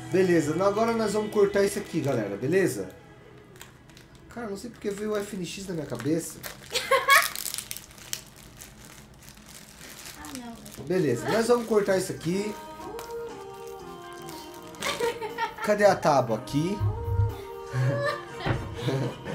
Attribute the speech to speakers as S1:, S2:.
S1: Beleza, agora nós vamos cortar isso aqui, galera, beleza? Cara, não sei porque veio o FNX na minha cabeça.
S2: Ah, não.
S1: Beleza, nós vamos cortar isso aqui. Cadê a tábua? Aqui.